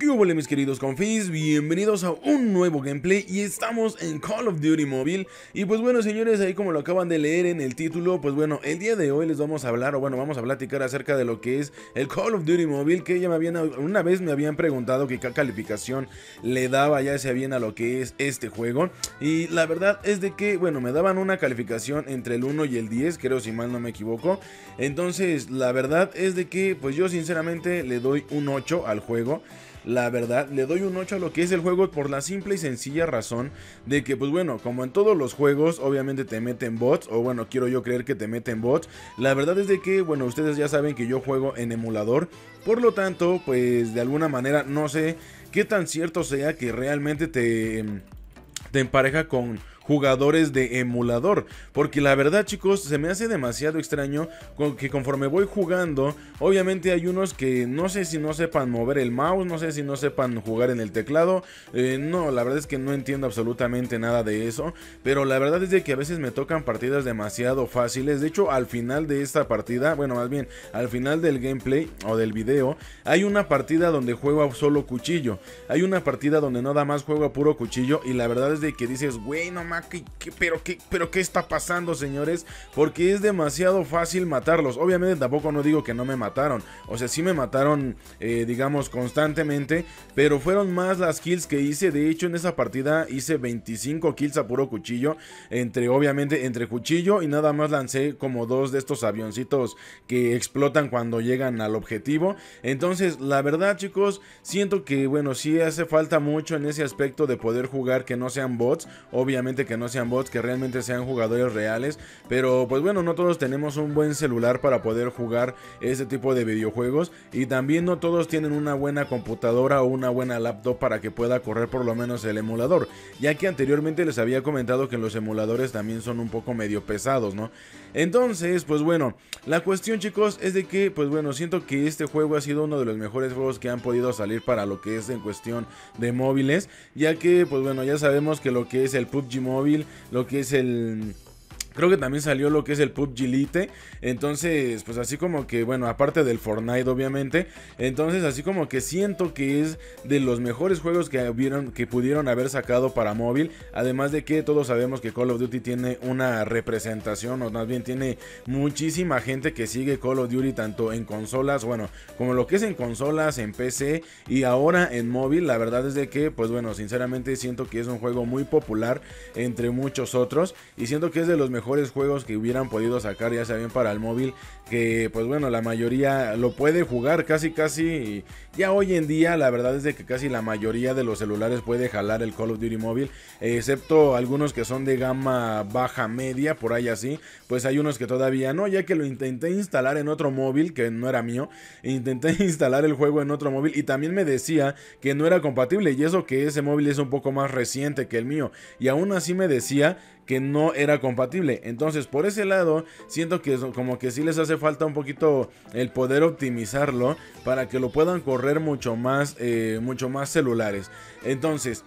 ¿Qué hubo, mis queridos confis? Bienvenidos a un nuevo gameplay y estamos en Call of Duty Mobile. Y pues bueno, señores, ahí como lo acaban de leer en el título, pues bueno, el día de hoy les vamos a hablar, o bueno, vamos a platicar acerca de lo que es el Call of Duty Mobile, que ya una vez me habían preguntado que qué calificación le daba ya sea bien a lo que es este juego. Y la verdad es de que, bueno, me daban una calificación entre el 1 y el 10, creo, si mal no me equivoco. Entonces, la verdad es de que, pues yo sinceramente le doy un 8 al juego. La verdad, le doy un 8 a lo que es el juego por la simple y sencilla razón de que, pues bueno, como en todos los juegos, obviamente te meten bots, o bueno, quiero yo creer que te meten bots. La verdad es de que, bueno, ustedes ya saben que yo juego en emulador, por lo tanto, pues de alguna manera no sé qué tan cierto sea que realmente te empareja con jugadores de emulador, porque la verdad, chicos, se me hace demasiado extraño que conforme voy jugando, obviamente hay unos que no sé si no sepan mover el mouse, no sé si no sepan jugar en el teclado, no, la verdad es que no entiendo absolutamente nada de eso, pero la verdad es de que a veces me tocan partidas demasiado fáciles. De hecho, al final de esta partida, bueno, más bien al final del gameplay o del video, hay una partida donde juego a solo cuchillo, hay una partida donde nada más juego a puro cuchillo, y la verdad es de que dices, güey, no, pero ¿qué está pasando, señores? Porque es demasiado fácil matarlos. Obviamente tampoco no digo que no me mataron, o sea, sí me mataron, digamos, constantemente, pero fueron más las kills que hice. De hecho, en esa partida hice 25 kills a puro cuchillo, obviamente entre cuchillo y nada más lancé como dos de estos avioncitos que explotan cuando llegan al objetivo. Entonces, la verdad, chicos, siento que, bueno, sí hace falta mucho en ese aspecto de poder jugar que no sean bots, obviamente que no sean bots, que realmente sean jugadores reales. Pero pues bueno, no todos tenemos un buen celular para poder jugar este tipo de videojuegos, y también no todos tienen una buena computadora o una buena laptop para que pueda correr por lo menos el emulador, ya que anteriormente les había comentado que los emuladores también son un poco medio pesados, ¿no? Entonces, pues bueno, la cuestión, chicos, es de que, pues bueno, siento que este juego ha sido uno de los mejores juegos que han podido salir para lo que es en cuestión de móviles, ya que, pues bueno, ya sabemos que lo que es el PUBG Móvil, lo que es el... Creo que también salió lo que es el PUBG Lite. Entonces, pues así como que, bueno, aparte del Fortnite, obviamente. Entonces, así como que siento que es de los mejores juegos que pudieron haber sacado para móvil. Además de que todos sabemos que Call of Duty tiene una representación, o más bien tiene muchísima gente que sigue Call of Duty, tanto en consolas, bueno, como lo que es en consolas, en PC y ahora en móvil. La verdad es de que, pues bueno, sinceramente siento que es un juego muy popular entre muchos otros. Y siento que es de los mejores juegos que hubieran podido sacar, ya sea bien para el móvil, que pues bueno, la mayoría lo puede jugar casi ya hoy en día. La verdad es de que casi la mayoría de los celulares puede jalar el Call of Duty Mobile, excepto algunos que son de gama baja media, por ahí así, pues hay unos que todavía no, ya que lo intenté instalar en otro móvil que no era mío, intenté instalar el juego en otro móvil y también me decía que no era compatible, y eso que ese móvil es un poco más reciente que el mío, y aún así me decía que no era compatible. Entonces, por ese lado, siento que como que sí les hace falta un poquito el poder optimizarlo para que lo puedan correr mucho más celulares. Entonces,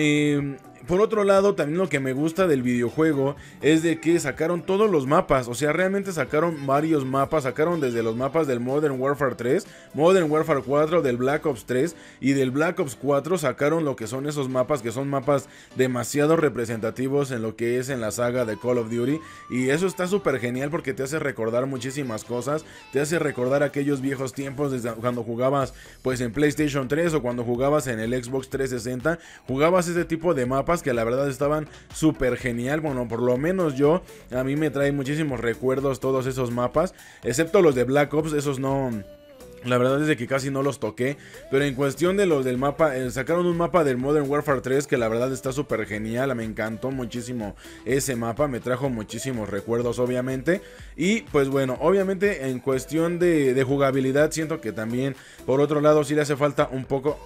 por otro lado, también lo que me gusta del videojuego es de que sacaron todos los mapas. O sea, realmente sacaron varios mapas. Sacaron desde los mapas del Modern Warfare 3, Modern Warfare 4, del Black Ops 3 y del Black Ops 4. Sacaron lo que son esos mapas, que son mapas demasiado representativos en lo que es en la saga de Call of Duty. Y eso está súper genial porque te hace recordar muchísimas cosas. Te hace recordar aquellos viejos tiempos desde cuando jugabas pues en PlayStation 3 o cuando jugabas en el Xbox 360. Jugabas ese tipo de mapas que la verdad estaban súper genial. Bueno, por lo menos a mí me trae muchísimos recuerdos todos esos mapas, excepto los de Black Ops, esos no, la verdad es de que casi no los toqué. Pero en cuestión de los del mapa, sacaron un mapa del Modern Warfare 3 que la verdad está súper genial. Me encantó muchísimo ese mapa, me trajo muchísimos recuerdos, obviamente. Y pues bueno, obviamente en cuestión de jugabilidad, siento que también por otro lado sí le hace falta un poco.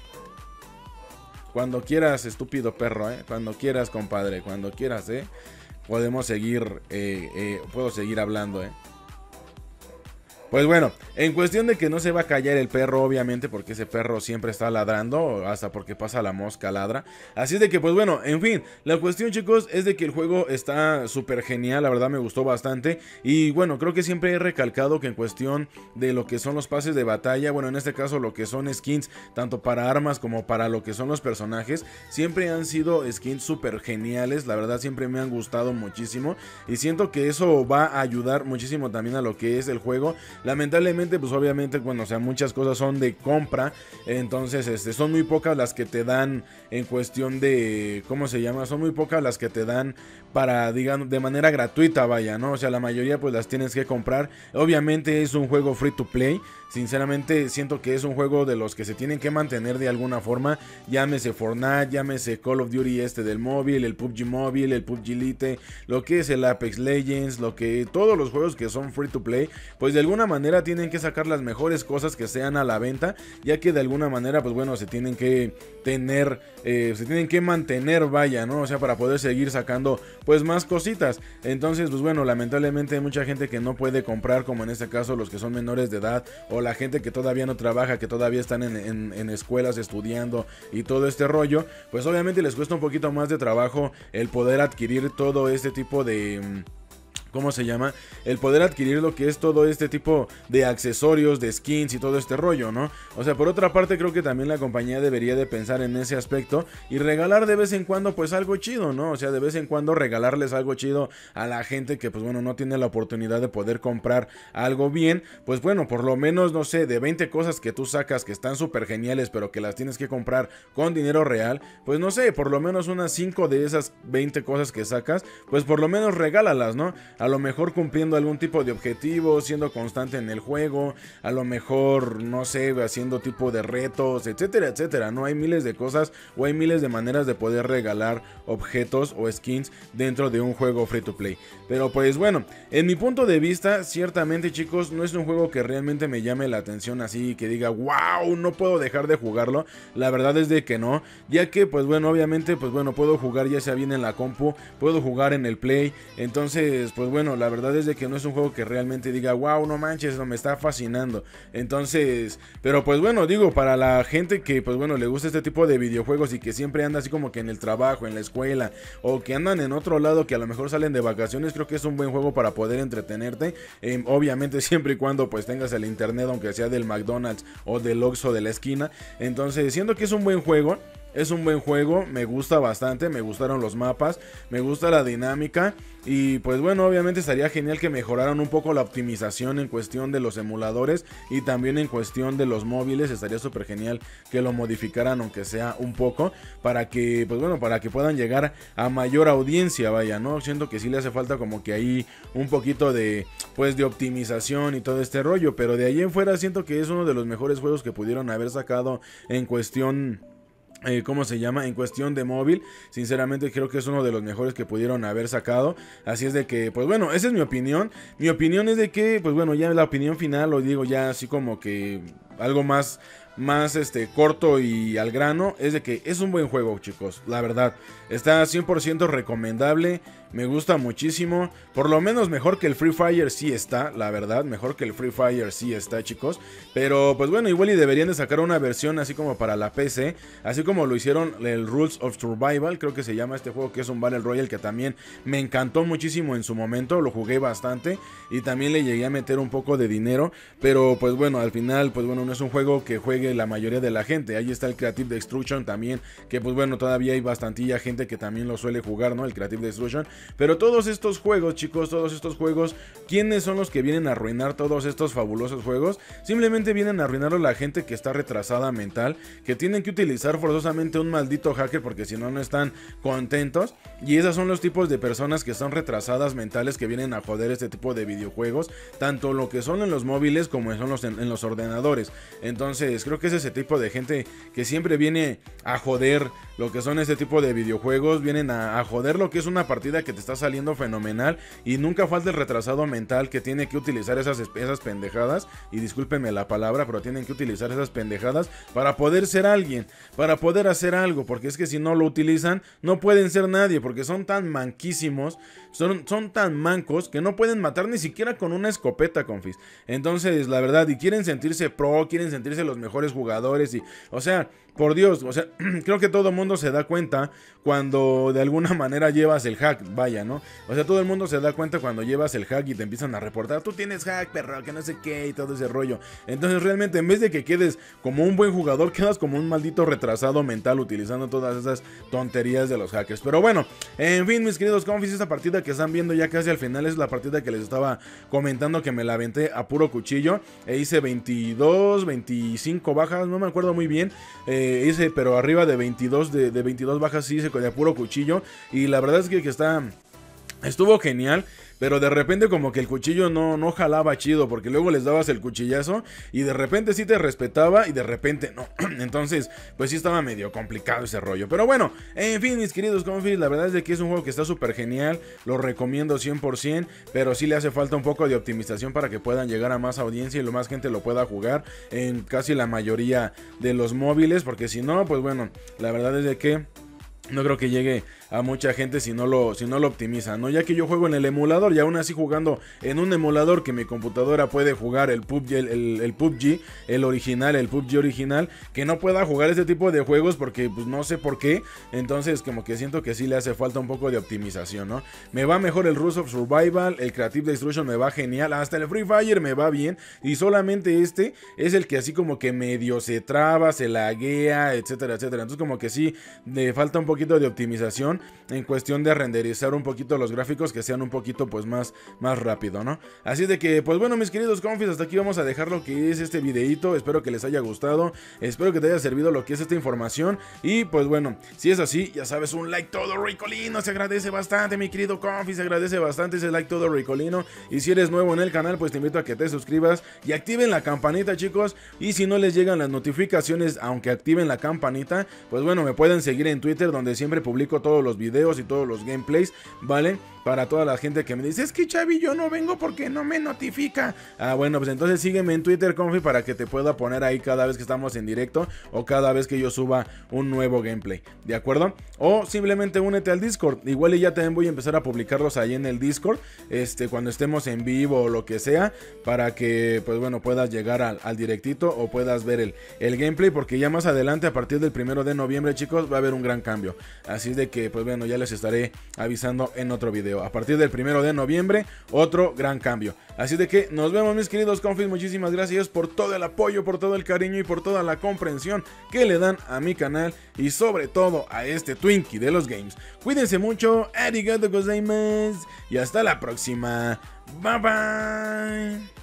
Cuando quieras, estúpido perro, cuando quieras, compadre, cuando quieras, podemos seguir, puedo seguir hablando, Pues bueno, en cuestión de que no se va a callar el perro, obviamente, porque ese perro siempre está ladrando, hasta porque pasa la mosca ladra. Así es de que, pues bueno, en fin, la cuestión, chicos, es de que el juego está súper genial, la verdad me gustó bastante. Y bueno, creo que siempre he recalcado que en cuestión de lo que son los pases de batalla, bueno, en este caso lo que son skins, tanto para armas como para lo que son los personajes, siempre han sido skins súper geniales, la verdad siempre me han gustado muchísimo. Y siento que eso va a ayudar muchísimo también a lo que es el juego. Lamentablemente, pues obviamente, bueno, o sea, muchas cosas son de compra, entonces son muy pocas las que te dan en cuestión de, ¿cómo se llama? Son muy pocas las que te dan para, digamos, de manera gratuita, vaya, ¿no? O sea, la mayoría pues las tienes que comprar. Obviamente es un juego free to play. Sinceramente siento que es un juego de los que se tienen que mantener de alguna forma. Llámese Fortnite, llámese Call of Duty del móvil, el PUBG móvil, el PUBG Elite, lo que es el Apex Legends, lo que todos los juegos que son free to play, pues de alguna manera tienen que sacar las mejores cosas que sean a la venta, ya que de alguna manera pues bueno, se tienen que tener, se tienen que mantener, vaya, ¿no? O sea, para poder seguir sacando pues más cositas. Entonces pues bueno, lamentablemente hay mucha gente que no puede comprar, como en este caso los que son menores de edad, o la gente que todavía no trabaja, que todavía están en escuelas estudiando y todo este rollo, pues obviamente les cuesta un poquito más de trabajo el poder adquirir todo este tipo de... ¿cómo se llama? El poder adquirir lo que es todo este tipo de accesorios, de skins y todo este rollo, ¿no? O sea, por otra parte creo que también la compañía debería de pensar en ese aspecto y regalar de vez en cuando pues algo chido, ¿no? O sea, de vez en cuando regalarles algo chido a la gente que pues bueno, no tiene la oportunidad de poder comprar algo bien. Pues bueno, por lo menos, no sé, de 20 cosas que tú sacas que están súper geniales pero que las tienes que comprar con dinero real, pues no sé, por lo menos unas 5 de esas 20 cosas que sacas, pues por lo menos regálalas, ¿no? A lo mejor cumpliendo algún tipo de objetivo, siendo constante en el juego, a lo mejor, no sé, haciendo tipo de retos, etcétera, etcétera, ¿no? Hay miles de cosas o hay miles de maneras de poder regalar objetos o skins dentro de un juego free to play. Pero pues bueno, en mi punto de vista, ciertamente, chicos, no es un juego que realmente me llame la atención así, que diga, wow, no puedo dejar de jugarlo. La verdad es de que no, ya que pues bueno, obviamente, pues bueno, puedo jugar ya sea bien en la compu, puedo jugar en el Play, entonces pues bueno, la verdad es de que no es un juego que realmente diga, wow, no manches, no me está fascinando. Entonces, pero pues bueno, digo, para la gente que pues bueno, le gusta este tipo de videojuegos y que siempre anda así como que en el trabajo, en la escuela, o que andan en otro lado, que a lo mejor salen de vacaciones, creo que es un buen juego para poder entretenerte. Obviamente siempre y cuando pues tengas el internet, aunque sea del McDonald's o del Oxxo de la esquina. Entonces, siento que es un buen juego. Es un buen juego, me gusta bastante, me gustaron los mapas, me gusta la dinámica y pues bueno, obviamente estaría genial que mejoraran un poco la optimización en cuestión de los emuladores y también en cuestión de los móviles. Estaría súper genial que lo modificaran aunque sea un poco para que pues bueno, para que puedan llegar a mayor audiencia, vaya, ¿no? Siento que sí le hace falta como que ahí un poquito de pues de optimización y todo este rollo, pero de ahí en fuera siento que es uno de los mejores juegos que pudieron haber sacado en cuestión... ¿cómo se llama? En cuestión de móvil, sinceramente creo que es uno de los mejores que pudieron haber sacado. Así es de que, pues bueno, esa es mi opinión. Mi opinión es de que, pues bueno, ya la opinión final lo digo ya así como que algo más corto y al grano, es de que es un buen juego, chicos, la verdad, está 100% recomendable, me gusta muchísimo, por lo menos mejor que el Free Fire sí está, la verdad, mejor que el Free Fire sí está, chicos, pero pues bueno, igual y deberían de sacar una versión así como para la PC, así como lo hicieron el Rules of Survival, creo que se llama este juego, que es un Battle Royale que también me encantó muchísimo en su momento, lo jugué bastante y también le llegué a meter un poco de dinero, pero pues bueno, al final, pues bueno, no es un juego que juegue la mayoría de la gente. Ahí está el Creative Destruction también, que pues bueno, todavía hay bastantilla gente que también lo suele jugar, ¿no? El Creative Destruction. Pero todos estos juegos, chicos, todos estos juegos, ¿quiénes son los que vienen a arruinar todos estos fabulosos juegos? Simplemente vienen a arruinarlo la gente que está retrasada mental, que tienen que utilizar forzosamente un maldito hacker porque si no, no están contentos. Y esos son los tipos de personas que son retrasadas mentales que vienen a joder este tipo de videojuegos, tanto lo que son en los móviles como son en los ordenadores. Entonces, creo creo que es ese tipo de gente que siempre viene a joder lo que son este tipo de videojuegos, vienen a joder lo que es una partida que te está saliendo fenomenal, y nunca falta el retrasado mental que tiene que utilizar esas pendejadas, y discúlpenme la palabra, pero tienen que utilizar esas pendejadas para poder ser alguien, para poder hacer algo, porque es que si no lo utilizan, no pueden ser nadie, porque son tan manquísimos, son tan mancos que no pueden matar ni siquiera con una escopeta, confis. Entonces, la verdad, y quieren sentirse pro, quieren sentirse los mejores jugadores, y, o sea, por Dios, o sea, creo que todo el mundo se da cuenta cuando de alguna manera llevas el hack, vaya, ¿no? O sea, todo el mundo se da cuenta cuando llevas el hack y te empiezan a reportar, tú tienes hack, perro, que no sé qué, y todo ese rollo. Entonces, realmente, en vez de que quedes como un buen jugador, quedas como un maldito retrasado mental utilizando todas esas tonterías de los hackers. Pero bueno, en fin, mis queridos confis, esta partida que están viendo ya casi al final es la partida que les estaba comentando, que me la aventé a puro cuchillo, e hice 22, 25 bajas, no me acuerdo muy bien, hice, pero arriba de 22, de 22 bajas sí hice de puro cuchillo, y la verdad es que estuvo genial. Pero de repente como que el cuchillo no jalaba chido, porque luego les dabas el cuchillazo y de repente sí te respetaba y de repente no. Entonces, pues sí estaba medio complicado ese rollo. Pero bueno, en fin, mis queridos confis, la verdad es de que es un juego que está súper genial. Lo recomiendo 100%, pero sí le hace falta un poco de optimización para que puedan llegar a más audiencia y lo más gente lo pueda jugar en casi la mayoría de los móviles. Porque si no, pues bueno, la verdad es de que no creo que llegue a mucha gente si no lo optimizan, ¿no? Ya que yo juego en el emulador, y aún así jugando en un emulador que mi computadora puede jugar el PUBG, el PUBG original, que no pueda jugar este tipo de juegos porque pues no sé por qué. Entonces como que siento que sí le hace falta un poco de optimización, ¿no? Me va mejor el Rules of Survival, el Creative Destruction me va genial, hasta el Free Fire me va bien, y solamente este es el que así como que medio se traba, se laguea, etcétera, etcétera. Entonces como que sí le falta un poquito de optimización en cuestión de renderizar un poquito los gráficos, que sean un poquito pues más rápido, ¿no? Así de que pues bueno, mis queridos confis, hasta aquí vamos a dejar lo que es este videito. Espero que les haya gustado, espero que te haya servido lo que es esta información, y pues bueno, si es así, ya sabes, un like todo ricolino se agradece bastante, mi querido confis, se agradece bastante ese like todo ricolino. Y si eres nuevo en el canal, pues te invito a que te suscribas y activen la campanita, chicos. Y si no les llegan las notificaciones, aunque activen la campanita, pues bueno, me pueden seguir en Twitter, donde siempre publico todos los videos y todos los gameplays, ¿vale? Para toda la gente que me dice, es que Chavi, yo no vengo porque no me notifica. Ah, bueno, pues entonces sígueme en Twitter, confi, para que te pueda poner ahí cada vez que estamos en directo o cada vez que yo suba un nuevo gameplay, ¿de acuerdo? O simplemente únete al Discord, igual y ya también voy a empezar a publicarlos ahí en el Discord, cuando estemos en vivo o lo que sea, para que, pues bueno, puedas llegar al directito o puedas ver el gameplay, porque ya más adelante, a partir del 1 de noviembre, chicos, va a haber un gran cambio. Así de que, pues bueno, ya les estaré avisando en otro video. A partir del 1 de noviembre, otro gran cambio. Así de que nos vemos, mis queridos confis. Muchísimas gracias por todo el apoyo, por todo el cariño y por toda la comprensión que le dan a mi canal, y sobre todo a este Twinkie de los games. Cuídense mucho, arigato gozaimasu, y hasta la próxima. Bye bye.